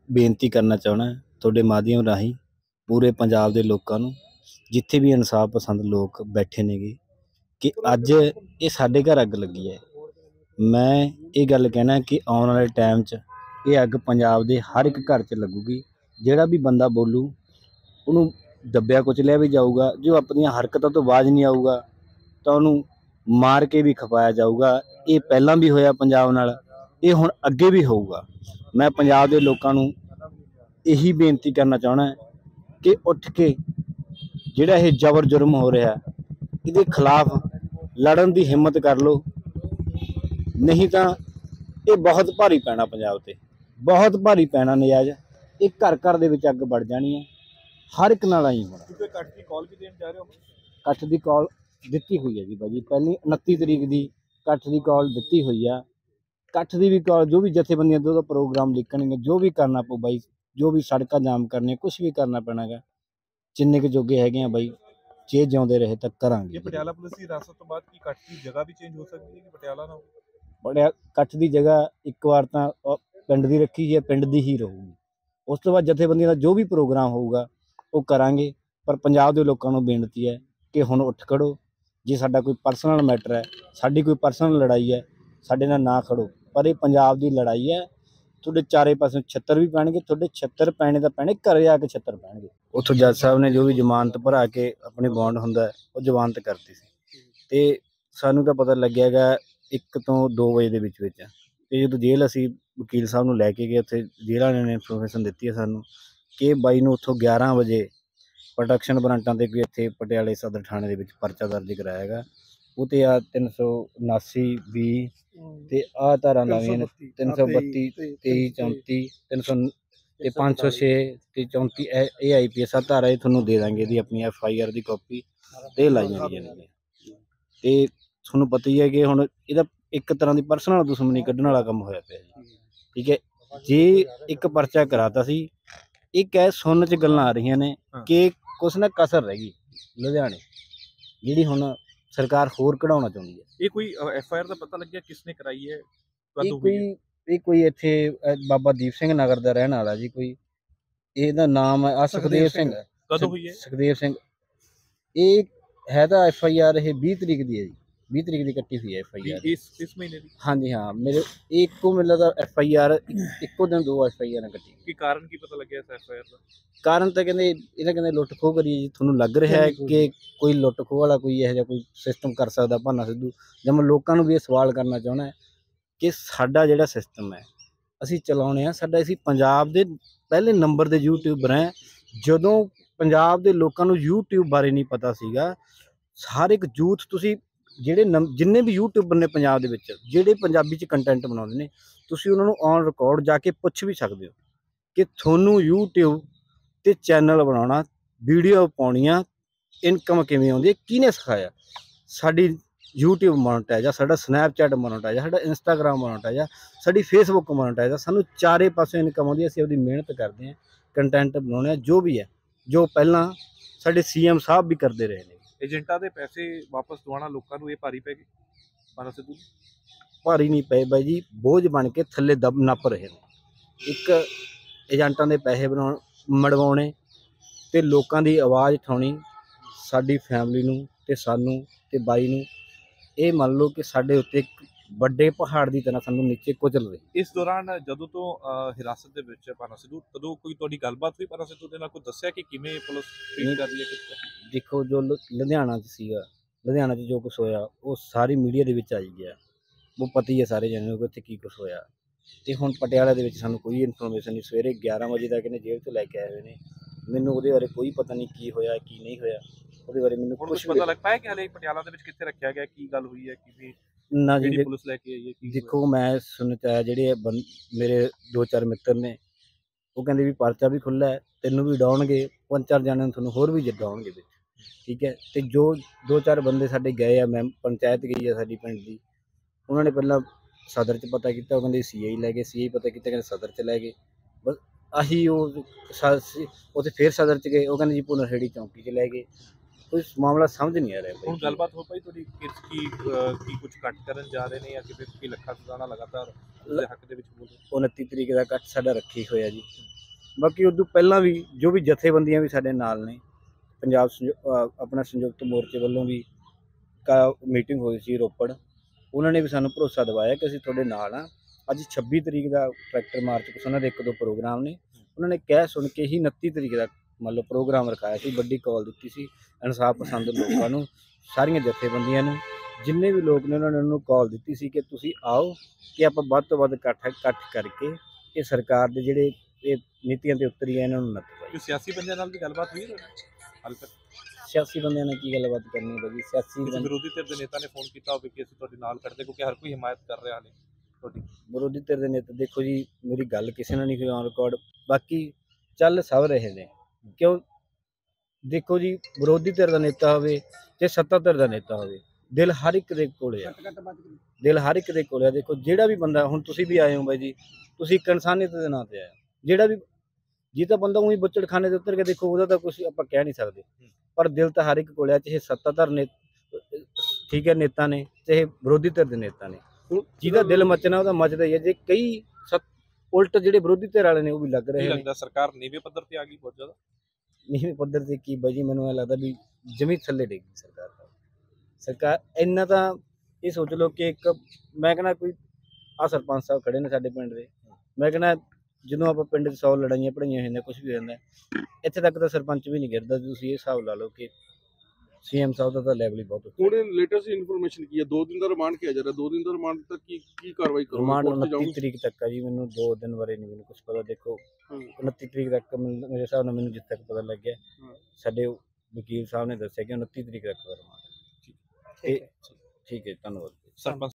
ਬੇਨਤੀ ਕਰਨਾ ਚਾਹੁੰਦਾ ਤੁਹਾਡੇ ਮਾਧਿਅਮ ਰਾਹੀਂ ਪੂਰੇ ਪੰਜਾਬ ਦੇ ਲੋਕਾਂ ਨੂੰ, ਜਿੱਥੇ ਵੀ ਇਨਸਾਫ ਪਸੰਦ ਲੋਕ ਬੈਠੇ ਨੇਗੇ, ਕਿ ਅੱਜ ਇਹ ਸਾਡੇ ਘਰ ਅੱਗ ਲੱਗੀ ਹੈ। ਮੈਂ ਇਹ ਗੱਲ ਕਹਿਣਾ ਕਿ ਆਉਣ ਵਾਲੇ ਟਾਈਮ 'ਚ ਇਹ ਅੱਗ ਪੰਜਾਬ ਦੇ ਹਰ ਇੱਕ ਘਰ 'ਚ ਲੱਗੂਗੀ। ਜਿਹੜਾ ਵੀ ਬੰਦਾ ਬੋਲੂ ਉਹਨੂੰ ਦੱਬਿਆ ਕੁਚਲਿਆ ਵੀ ਜਾਊਗਾ। ਜੋ ਆਪਣੀਆਂ ਹਰਕਤਾਂ ਤੋਂ ਬਾਜ਼ ਨਹੀਂ ਆਊਗਾ ਤਾਂ ਉਹਨੂੰ ਮਾਰ ਕੇ ਵੀ ਖਪਾਇਆ ਜਾਊਗਾ। ਇਹ ਪਹਿਲਾਂ ਵੀ ਹੋਇਆ ਪੰਜਾਬ ਨਾਲ, ਇਹ ਹੁਣ ਅੱਗੇ ਵੀ ਹੋਊਗਾ। ਮੈਂ ਪੰਜਾਬ ਦੇ ਲੋਕਾਂ ਨੂੰ ਇਹੀ ਬੇਨਤੀ ਕਰਨਾ ਚਾਹੁੰਦਾ ਕਿ ਉੱਠ ਕੇ ਜਿਹੜਾ ਇਹ ਜ਼ਬਰ ਜੁਰਮ ਹੋ ਰਿਹਾ ਇਹਦੇ ਖਿਲਾਫ ਲੜਨ ਦੀ ਹਿੰਮਤ ਕਰ ਲਓ, ਨਹੀਂ ਤਾਂ ਇਹ ਬਹੁਤ ਭਾਰੀ ਪੈਣਾ ਪੰਜਾਬ 'ਤੇ, ਬਹੁਤ ਭਾਰੀ ਪੈਣਾ ਨਜਾਇਜ਼। ਇਹ ਘਰ ਘਰ ਦੇ ਵਿੱਚ ਅੱਗ ਵੜ ਜਾਣੀ ਹੈ, ਹਰ ਇੱਕ ਨਾਲ ਆਈ ਹੋਣਾ। ਇਕੱਠ ਦੀ ਕਾਲ ਵੀ ਦੇਣ ਜਾ ਰਹੇ ਹੋ? ਇਕੱਠ ਦੀ ਕਾਲ ਦਿੱਤੀ ਹੋਈ ਹੈ ਜੀ ਬਾਈ ਜੀ, ਪਹਿਲੀ 29 ਤਰੀਕ ਦੀ ਇਕੱਠ ਦੀ ਕਾਲ ਦਿੱਤੀ ਹੋਈ ਆ। ਇਕੱਠ ਦੀ ਵੀ ਕਾਲ, ਜੋ ਵੀ ਜਥੇਬੰਦੀਆਂ ਦਾ ਪ੍ਰੋਗਰਾਮ ਲਿਖਣਗੇ, ਜੋ ਵੀ ਕਰਨਾ ਪਊ ਬਾਈ, ਜੋ ਵੀ ਸੜਕਾਂ ਜਾਮ ਕਰਨੀਆਂ, ਕੁਛ ਵੀ ਕਰਨਾ ਪੈਣਾ ਗਾ। ਜਿੰਨੇ ਕੁ ਜੋਗੇ ਹੈਗੇ ਆ ਬਾਈ, ਜੇ ਜਿਉਂਦੇ ਰਹੇ ਤਾਂ ਕਰਾਂਗੇ। ਪਟਿਆਲਾ ਪੁਲਿਸ ਦੀ ਹਿਰਾਸਤ ਤੋਂ ਬਾਅਦ ਕੀ ਇਕੱਠ ਦੀ ਜਗ੍ਹਾ ਵੀ ਚੇਂਜ ਹੋ ਸਕਦੀ ਹੈ ਕਿ ਪਟਿਆਲਾ ਨਾ ਬੜਿਆ ਇਕੱਠ ਦੀ ਜਗ੍ਹਾ ਇੱਕ ਵਾਰ ਤਾਂ ਪਿੰਡ ਦੀ ਰੱਖੀ ਹੈ, ਪਿੰਡ ਦੀ ਹੀ ਰਹੂਗੀ। ਉਸ ਤੋਂ ਬਾਅਦ ਜਥੇਬੰਦੀਆਂ ਦਾ ਜੋ ਵੀ ਪ੍ਰੋਗਰਾਮ ਹੋਊਗਾ ਉਹ ਕਰਾਂਗੇ। ਪਰ ਪੰਜਾਬ ਦੇ ਲੋਕਾਂ ਨੂੰ ਬੇਨਤੀ ਹੈ ਕਿ ਹੁਣ ਉੱਠ ਖੜੋ। ਜੇ ਸਾਡਾ ਕੋਈ ਪਰਸਨਲ ਮੈਟਰ ਹੈ, ਸਾਡੀ ਕੋਈ ਪਰਸਨਲ ਲੜਾਈ ਹੈ, ਸਾਡੇ ਨਾਲ ਨਾ ਖੜੋ। ਪਰ ਇਹ ਪੰਜਾਬ ਦੀ ਲੜਾਈ ਹੈ। ਤੁਹਾਡੇ ਚਾਰੇ ਪਾਸੇ ਛੱਤਰ ਵੀ ਪੈਣਗੇ, ਤੁਹਾਡੇ ਛੱਤਰ ਪੈਣੇ ਤਾਂ ਪੈਣੇ, ਘਰੇ ਆ ਕੇ ਛੱਤਰ ਪੈਣਗੇ। ਉੱਥੋਂ ਜੱਜ ਸਾਹਿਬ ਨੇ ਜੋ ਵੀ ਜ਼ਮਾਨਤ ਭਰਾ ਕੇ ਆਪਣੇ ਬੌਂਡ ਹੁੰਦਾ ਉਹ ਜ਼ਮਾਨਤ ਕਰਤੀ ਸੀ, ਅਤੇ ਸਾਨੂੰ ਤਾਂ ਪਤਾ ਲੱਗਿਆ ਗਾ 1 ਤੋਂ 2 ਵਜੇ ਦੇ ਵਿੱਚ। ਅਤੇ ਜਦੋਂ ਜੇਲ੍ਹ ਅਸੀਂ ਵਕੀਲ ਸਾਹਿਬ ਨੂੰ ਲੈ ਕੇ ਗਏ, ਉੱਥੇ ਜੇਲ੍ਹ ਵਾਲਿਆਂ ਨੇ ਇਨਫੋਰਮੇਸ਼ਨ ਦਿੱਤੀ ਹੈ ਸਾਨੂੰ ਕਿ ਬਾਈ ਨੂੰ ਉੱਥੋਂ 11 ਵਜੇ ਪ੍ਰੋਟੈਕਸ਼ਨ ਵਾਰੰਟਾਂ 'ਤੇ ਕੋਈ ਇੱਥੇ ਪਟਿਆਲੇ ਸਦਰ ਥਾਣੇ ਦੇ ਵਿੱਚ ਪਰਚਾ ਦਰਜ ਕਰਾਇਆ ਗਾ। ਉਹ 'ਤੇ ਆ 379(20) ਅਤੇ ਆਹ ਧਾਰਾ ਨਵੀਆਂ ਨੇ 332, 23, 34, 300 ਅਤੇ 506 ਅਤੇ 34 ਇਹ IPS ਧਾਰਾ ਇਹ ਤੁਹਾਨੂੰ ਦੇ ਦਾਂਗੇ, ਇਹਦੀ ਆਪਣੀ FIR ਦੀ ਕਾਪੀ ਅਤੇ ਲਾਈਆਂ ਗਈਆਂ ਨੇ। ਅਤੇ ਤੁਹਾਨੂੰ ਪਤਾ ਹੀ ਹੈ ਕਿ ਹੁਣ ਇਹਦਾ ਇੱਕ ਤਰ੍ਹਾਂ ਦੀ ਪਰਸਨਲ ਦੁਸ਼ਮਣੀ ਕੱਢਣ ਵਾਲਾ ਕੰਮ ਹੋਇਆ ਪਿਆ ਜੀ। ਠੀਕ ਹੈ, ਜੇ ਇੱਕ ਪਰਚਾ ਕਰਾਤਾ ਸੀ, ਇੱਕ ਹੈ ਸੁਣਨ 'ਚ ਗੱਲਾਂ ਆ ਰਹੀਆਂ ਨੇ ਕਿ ਕੁਛ ਨਾ ਕਸਰ ਰਹਿ ਗਈ ਲੁਧਿਆਣੇ, ਜਿਹੜੀ ਹੁਣ ਸਰਕਾਰ ਹੋਰ ਕਢਾਉਣਾ ਚਾਹੁੰਦੀ ਹੈ। ਇਹ ਕੋਈ FIR ਦਾ ਪਤਾ ਲੱਗਿਆ ਕਿਸ ਨੇ ਕਰਾਈ ਹੈ? ਇਹ ਕੋਈ ਇੱਥੇ ਬਾਬਾ ਦੀਪ ਸਿੰਘ ਨਗਰ ਦਾ ਰਹਿਣ ਵਾਲਾ ਜੀ, ਕੋਈ ਇਹਦਾ ਨਾਮ ਹੈ ਸੁਖਦੇਵ ਸਿੰਘ। ਕਦੋਂ ਹੋਈ ਹੈ? ਸੁਖਦੇਵ ਸਿੰਘ। ਇਹ ਹੈ ਤਾਂ FIR ਇਹ 20 ਤਰੀਕ ਦੀ ਹੈ ਜੀ, 20 ਤਰੀਕ ਦੀ ਕੱਟੀ ਹੋਈ ਹੈ FIR ਇਸ ਮਹੀਨੇ ਦੀ। ਹਾਂਜੀ ਹਾਂ, ਮੇਰੇ ਇੱਕੋ ਮੈਨੂੰ ਲੱਗਦਾ FIR ਇੱਕੋ ਦਿਨ 2 FIR ਕੱਟੀ। ਕੀ ਕਾਰਨ ਕੀ ਪਤਾ ਲੱਗਿਆ ਇਸ FIR ਦਾ? ਕਾਰਨ ਤਾਂ ਕਹਿੰਦੇ ਲੁੱਟ ਖੋਹ ਕਰੀ ਜੀ। ਤੁਹਾਨੂੰ ਲੱਗ ਰਿਹਾ ਹੈ ਕਿ ਕੋਈ ਲੁੱਟ ਖੋਹ ਵਾਲਾ ਕੋਈ ਇਹੋ ਜਿਹਾ ਕੋਈ ਸਿਸਟਮ ਕਰ ਸਕਦਾ ਭਾਨਾ ਸਿੱਧੂ? ਜਾਂ ਮੈਂ ਲੋਕਾਂ ਨੂੰ ਵੀ ਇਹ ਸਵਾਲ ਕਰਨਾ ਚਾਹੁੰਦਾ ਕਿ ਸਾਡਾ ਜਿਹੜਾ ਸਿਸਟਮ ਹੈ ਅਸੀਂ ਚਲਾਉਂਦੇ ਹਾਂ, ਸਾਡਾ ਅਸੀਂ ਪੰਜਾਬ ਦੇ ਪਹਿਲੇ ਨੰਬਰ ਦੇ ਯੂਟਿਊਬਰ ਹੈ। ਜਦੋਂ ਪੰਜਾਬ ਦੇ ਲੋਕਾਂ ਨੂੰ YouTube ਬਾਰੇ ਨਹੀਂ ਪਤਾ ਸੀਗਾ, ਹਰ ਇੱਕ ਯੂਥ, ਤੁਸੀਂ ਜਿਹੜੇ ਜਿੰਨੇ ਵੀ ਯੂਟਿਊਬਰ ਨੇ ਪੰਜਾਬ ਦੇ ਵਿੱਚ, ਜਿਹੜੇ ਪੰਜਾਬੀ 'ਚ ਕੰਟੈਂਟ ਬਣਾਉਂਦੇ ਨੇ, ਤੁਸੀਂ ਉਹਨਾਂ ਨੂੰ ਔਨ ਰਿਕਾਰਡ ਜਾ ਕੇ ਪੁੱਛ ਵੀ ਸਕਦੇ ਹੋ ਕਿ ਤੁਹਾਨੂੰ YouTube 'ਤੇ ਚੈਨਲ ਬਣਾਉਣਾ, ਵੀਡੀਓ ਪਾਉਣੀਆਂ, ਇਨਕਮ ਕਿਵੇਂ ਆਉਂਦੀ ਹੈ, ਕਿਹਨੇ ਸਿਖਾਇਆ? ਸਾਡੀ YouTube ਮੋਨੇਟਾਈਜ਼ ਆ, ਸਾਡਾ ਸਨੈਪਚੈਟ ਮੋਨੇਟਾਈਜ਼ ਆ, ਸਾਡਾ ਇੰਸਟਾਗ੍ਰਾਮ ਮੋਨੇਟਾਈਜ਼ ਆ, ਸਾਡੀ ਫੇਸਬੁੱਕ ਮੋਨੇਟਾਈਜ਼ ਆ। ਸਾਨੂੰ ਚਾਰੇ ਪਾਸੇ ਇਨਕਮ ਆਉਂਦੀ ਹੈ। ਅਸੀਂ ਆਪਣੀ ਮਿਹਨਤ ਕਰਦੇ ਹਾਂ, ਕੰਟੈਂਟ ਬਣਾਉਂਦੇ ਹਾਂ, ਜੋ ਵੀ ਹੈ, ਜੋ ਪਹਿਲਾਂ ਸਾਡੇ CM ਸਾਹਿਬ ਵੀ ਕਰਦੇ ਰਹੇ ਨੇ। ਏਜੰਟਾਂ ਦੇ ਪੈਸੇ ਵਾਪਸ ਦਵਾਉਣਾ ਲੋਕਾਂ ਨੂੰ ਇਹ ਭਾਰੀ ਪੈ ਗਈ ਭਾਨਾ ਸਿੱਧੂ? ਭਾਰੀ ਨਹੀਂ ਪਏ ਬਾਈ ਜੀ, ਬੋਝ ਬਣ ਕੇ ਥੱਲੇ ਨੱਪ ਰਹੇ ਨੇ। ਇੱਕ ਏਜੰਟਾਂ ਦੇ ਪੈਸੇ ਮੜਵਾਉਣੇ ਅਤੇ ਲੋਕਾਂ ਦੀ ਆਵਾਜ਼ ਉਠਾਉਣੀ, ਸਾਡੀ ਫੈਮਿਲੀ ਨੂੰ ਅਤੇ ਸਾਨੂੰ ਅਤੇ ਬਾਈ ਨੂੰ ਇਹ ਮੰਨ ਲਓ ਕਿ ਸਾਡੇ ਉੱਤੇ ਇੱਕ ਵੱਡੇ ਪਹਾੜ ਦੀ ਤਰ੍ਹਾਂ ਸਾਨੂੰ ਨੀਚੇ ਕੁਚਲ ਰਹੇ। ਇਸ ਦੌਰਾਨ ਜਦੋਂ ਤੋਂ ਹਿਰਾਸਤ ਦੇ ਵਿੱਚ ਭਾਨਾ ਸਿੱਧੂ, ਤਦੋਂ ਕੋਈ ਤੁਹਾਡੀ ਗੱਲਬਾਤ ਹੋਈ ਭਾਨਾ ਸਿੱਧੂ ਦੇ ਨਾਲ? ਕੋਈ ਦੱਸਿਆ ਕਿ ਕਿਵੇਂ ਪੁਲਿਸ ਟ੍ਰੀਟ ਕਰ ਰਹੀ ਹੈ? ਦੇਖੋ, ਜੋ ਲੁਧਿਆਣਾ 'ਚ ਸੀਗਾ, ਲੁਧਿਆਣਾ 'ਚ ਜੋ ਕੁਛ ਹੋਇਆ ਉਹ ਸਾਰੀ ਮੀਡੀਆ ਦੇ ਵਿੱਚ ਆਈ ਗਿਆ। ਉਹ ਪਤਾ ਹੀ ਹੈ ਸਾਰੇ ਜਣੇ ਨੂੰ ਕਿ ਉੱਥੇ ਕੀ ਕੁਛ ਹੋਇਆ। ਅਤੇ ਹੁਣ ਪਟਿਆਲਾ ਦੇ ਵਿੱਚ ਸਾਨੂੰ ਕੋਈ ਇਨਫੋਰਮੇਸ਼ਨ ਨਹੀਂ। ਸਵੇਰੇ 11 ਵਜੇ ਤੱਕ ਇਹਨੇ ਜੇਲ੍ਹ 'ਤੋਂ ਲੈ ਕੇ ਆਏ ਹੋਏ ਨੇ। ਮੈਨੂੰ ਉਹਦੇ ਬਾਰੇ ਕੋਈ ਪਤਾ ਨਹੀਂ ਕੀ ਹੋਇਆ ਕੀ ਨਹੀਂ ਹੋਇਆ, ਉਹਦੇ ਬਾਰੇ ਮੈਨੂੰ ਕੁਛ ਪਤਾ ਲੱਗ ਪਾਇਆ ਕਿ ਹਲੇ ਪਟਿਆਲਾ ਦੇ ਵਿੱਚ ਕਿੱਥੇ ਰੱਖਿਆ ਗਿਆ, ਕੀ ਗੱਲ ਹੋਈ ਹੈ, ਕਿਵੇਂ ਨਾ ਜੀ ਪੁਲਿਸ ਲੈ ਕੇ ਆਈ ਹੈ? ਦੇਖੋ, ਮੈਂ ਸੁਣ ਕੇ ਆਇਆ, ਜਿਹੜੇ ਮੇਰੇ 2-4 ਮਿੱਤਰ ਨੇ ਉਹ ਕਹਿੰਦੇ ਵੀ ਪਰਚਾ ਵੀ ਖੁੱਲ੍ਹਾ ਹੈ, ਤੈਨੂੰ ਵੀ ਡਾਉਣਗੇ, 5-4 ਜਣਿਆਂ ਨੂੰ ਤੁਹਾਨੂੰ ਹੋਰ ਵੀ ਡਾਉਣਗੇ ਵਿੱਚ। ਠੀਕ ਹੈ, ਅਤੇ ਜੋ 2-4 ਬੰਦੇ ਸਾਡੇ ਗਏ ਆ, ਮੈਂ ਪੰਚਾਇਤ ਗਈ ਆ ਸਾਡੀ ਪਿੰਡ ਦੀ, ਉਹਨਾਂ ਨੇ ਪਹਿਲਾਂ ਸਦਰ 'ਚ ਪਤਾ ਕੀਤਾ, ਉਹ ਕਹਿੰਦੇ CI ਲੈ ਗਏ, CI ਪਤਾ ਕੀਤਾ, ਕਹਿੰਦੇ ਸਦਰ 'ਚ ਲੈ ਗਏ। ਬਸ ਆਹੀ ਉਹ ਉੱਥੇ ਫਿਰ ਸਦਰ 'ਚ ਗਏ, ਉਹ ਕਹਿੰਦੇ ਜੀ ਭੁਨਰਹੇੜੀ ਚੌਂਕੀ 'ਚ ਲੈ ਗਏ। ਕੋਈ ਮਾਮਲਾ ਸਮਝ ਨਹੀਂ ਆ ਰਿਹਾ। ਹੁਣ ਗੱਲਬਾਤ ਹੋ ਪਾਈ ਤੁਹਾਡੀ ਕੀ ਕੁਝ ਕੱਟ ਕਰਨ ਜਾ ਰਹੇ ਨੇ ਜਾਂ ਕਿ ਲੱਖਾਂ ਖਜ਼ਾਨਾ ਲਗਾਤਾਰ ਉਹਦੇ ਹੱਕ ਦੇ ਵਿੱਚ ਬੋਲ ਰਹੇ? 29 ਤਰੀਕ ਦਾ ਕੱਟ ਸਾਡਾ ਰੱਖੀ ਹੋਇਆ ਜੀ। ਬਾਕੀ ਉਦੋਂ ਪਹਿਲਾਂ ਵੀ ਜੋ ਵੀ ਜਥੇਬੰਦੀਆਂ ਵੀ ਸਾਡੇ ਨਾਲ ਨੇ, ਪੰਜਾਬ ਆਪਣਾ ਸੰਯੁਕਤ ਮੋਰਚੇ ਵੱਲੋਂ ਵੀ ਮੀਟਿੰਗ ਹੋਈ ਸੀ ਰੋਪੜ, ਉਹਨਾਂ ਨੇ ਵੀ ਸਾਨੂੰ ਭਰੋਸਾ ਦਿਵਾਇਆ ਕਿ ਅਸੀਂ ਤੁਹਾਡੇ ਨਾਲ ਹਾਂ। ਅੱਜ 26 ਤਰੀਕ ਦਾ ਟਰੈਕਟਰ ਮਾਰਚ ਕੁਛ ਉਹਨਾਂ ਦੇ 1-2 ਪ੍ਰੋਗਰਾਮ ਨੇ, ਉਹਨਾਂ ਨੇ ਕਹਿ ਸੁਣ ਕੇ ਹੀ 29 ਤਰੀਕ ਦਾ ਮੰਨ ਲਓ ਪ੍ਰੋਗਰਾਮ ਰਖਾਇਆ ਸੀ। ਵੱਡੀ ਕਾਲ ਦਿੱਤੀ ਸੀ ਇਨਸਾਫ ਪਸੰਦ ਲੋਕਾਂ ਨੂੰ, ਸਾਰੀਆਂ ਜਥੇਬੰਦੀਆਂ ਨੂੰ, ਜਿੰਨੇ ਵੀ ਲੋਕ ਨੇ ਉਹਨਾਂ ਨੇ ਉਹਨੂੰ ਕਾਲ ਦਿੱਤੀ ਸੀ ਕਿ ਤੁਸੀਂ ਆਓ ਕਿ ਆਪਾਂ ਵੱਧ ਤੋਂ ਵੱਧ ਇਕੱਠ ਕਰਕੇ ਇਹ ਸਰਕਾਰ ਦੇ ਜਿਹੜੇ ਇਹ ਨੀਤੀਆਂ ਤੇ ਉਤਰੀ ਹੈ ਇਹਨਾਂ ਨੂੰ ਨੱਥ ਪਾਈਏ। ਕੋਈ ਸਿਆਸੀ ਬੰਦਿਆਂ ਨਾਲ ਵੀ ਗੱਲਬਾਤ ਹੋਈ ਹੈ ਹਾਲ ਤੱਕ? ਸਿਆਸੀ ਬੰਦਿਆਂ ਨਾਲ ਕੀ ਗੱਲਬਾਤ ਕਰਨੀ ਹੈ ਜੀ? ਸਿਆਸੀ ਕਿਸੇ ਵਿਰੋਧੀ ਧਿਰ ਦੇ ਨੇਤਾ ਨੇ ਫੋਨ ਕੀਤਾ ਹੋਵੇ ਕਿ ਅਸੀਂ ਤੁਹਾਡੇ ਨਾਲ ਖੜਦੇ, ਕਿਉਂਕਿ ਹਰ ਕੋਈ ਹਮਾਇਤ ਕਰ ਰਿਹਾ ਨੇ ਤੁਹਾਡੀ? ਵਿਰੋਧੀ ਧਿਰ ਦੇ ਨੇਤਾ ਦੇਖੋ ਜੀ, ਮੇਰੀ ਗੱਲ ਕਿਸੇ ਨਾਲ ਨਹੀਂ ਹੋਈ ਔਨ ਰਿਕਾਰਡ, ਬਾਕੀ ਚੱਲ ਸਭ ਰਹੇ ਨੇ। ਕਿਉਂ ਦੇਖੋ ਜੀ, ਵਿਰੋਧੀ ਧਿਰ ਦਾ ਨੇਤਾ ਹੋਵੇ ਤੇ ਸੱਤਾ ਧਿਰ ਦਾ ਨੇਤਾ ਹੋਵੇ, ਦਿਲ ਹਰ ਇੱਕ ਦੇ ਕੋਲੇ ਆ, ਦਿਲ ਹਰ ਇੱਕ ਦੇ ਕੋਲੇ ਆ। ਦੇਖੋ ਜਿਹੜਾ ਵੀ ਬੰਦਾ, ਹੁਣ ਤੁਸੀਂ ਵੀ ਆਏ ਹੋ ਬਾਈ ਜੀ, ਤੁਸੀਂ ਇੱਕ ਇਨਸਾਨੀਅਤ ਦੇ ਨਾਂ ਤੇ ਆਏ ਹੋ। ਜਿਹੜਾ ਵੀ ਜੇ ਤਾਂ ਬੰਦਾ ਉਹੀ ਬੁੱਚੜਖਾਨੇ ਦੇ ਉੱਤਰ ਕੇ ਦੇਖੋ, ਉਹਦਾ ਤਾਂ ਕੁਛ ਆਪਾਂ ਕਹਿ ਨਹੀਂ ਸਕਦੇ, ਪਰ ਦਿਲ ਤਾਂ ਹਰ ਇੱਕ ਕੋਲੇ ਆ, ਚਾਹੇ ਸੱਤਾਧਰ ਨੇ ਠੀਕ ਹੈ ਨੇਤਾ ਨੇ, ਚਾਹੇ ਵਿਰੋਧੀ ਧਿਰ ਦੇ ਨੇਤਾ ਨੇ। ਜਿਹਦਾ ਦਿਲ ਮੱਚਣਾ ਉਹਦਾ ਮੱਚਦਾ ਹੀ ਹੈ। ਜੇ ਕਈ ਉਲਟ ਜਿਹੜੇ ਵਿਰੋਧੀ ਧਿਰ ਵਾਲੇ ਨੇ ਉਹ ਵੀ ਲੱਗ ਰਹੇ ਨੇ। ਲੱਗਦਾ ਸਰਕਾਰ ਨੀਵੇਂ ਪੱਧਰ ਤੇ ਆ ਗਈ ਬਹੁਤ ਜ਼ਿਆਦਾ? ਨੀਵੇਂ ਪੱਧਰ ਤੇ ਕੀ ਬਾਈ ਜੀ, ਮੈਨੂੰ ਇਹ ਲੱਗਦਾ ਵੀ ਜ਼ਮੀਨ ਥੱਲੇ ਡਿੱਗ ਗਈ ਸਰਕਾਰ। ਇੰਨਾ ਤਾਂ ਇਹ ਸੋਚ ਲਓ ਕਿ ਇੱਕ ਮੈਂ ਕਹਿੰਦਾ ਕੋਈ ਆ ਸਰਪੰਚ ਸਾਹਿਬ ਖੜੇ ਨੇ ਸਾਡੇ ਪਿੰਡ ਦੇ, ਮੈਂ ਕਹਿੰਦਾ ਜਦੋਂ ਆਪਾਂ ਪਿੰਡ 'ਚ 100 ਲੜਾਈਆਂ ਪੜਾਈਆਂ ਹੋ ਜਾਂਦੀਆਂ, ਕੁਛ ਵੀ ਹੋ ਜਾਂਦਾ, ਇੱਥੇ ਤੱਕ ਤਾਂ ਸਰਪੰਚ ਵੀ ਨਹੀਂ ਗਿਰਦਾ। ਤੁਸੀਂ ਇਹ ਹਿਸਾਬ ਲਾ ਲਓ ਕਿ ਸੀਐਮ ਸਾਹਿਬ ਦਾ ਤਾਂ ਲੈਵਲ ਹੀ ਬਹੁਤ ਉੱਤੇ। ਹੁਣ ਲੇਟੈਸਟ ਇਨਫੋਰਮੇਸ਼ਨ ਕੀ ਹੈ? 2 ਦਿਨ ਦਾ ਰਿਮਾਂਡ ਕਿਹਾ ਜਾ ਰਿਹਾ, 2 ਦਿਨ ਦਾ ਰਿਮਾਂਡ ਤੱਕ ਕੀ ਕਾਰਵਾਈ ਕਰੋਗੇ? ਰਿਮਾਂਡ 29 ਤਰੀਕ ਤੱਕ ਆ ਜੀ, ਮੈਨੂੰ 2 ਦਿਨ ਬਾਰੇ ਨਹੀਂ ਮੈਨੂੰ ਕੁਝ ਪਤਾ। ਦੇਖੋ 29 ਤਰੀਕ ਤੱਕ ਮੇਰੇ ਹਿਸਾਬ ਨਾਲ, ਮੈਨੂੰ ਜਿੱਥੇ ਤੱਕ ਪਤਾ ਲੱਗਿਆ ਸਾਡੇ ਵਕੀਲ ਸਾਹਿਬ ਨੇ ਦੱਸਿਆ ਕਿ 29 ਤਰੀਕ ਤੱਕ ਦਾ ਰਿਮਾਂਡ। ਠੀਕ ਹੈ, ਧੰਨਵਾਦ। ਸਰਪੰਚ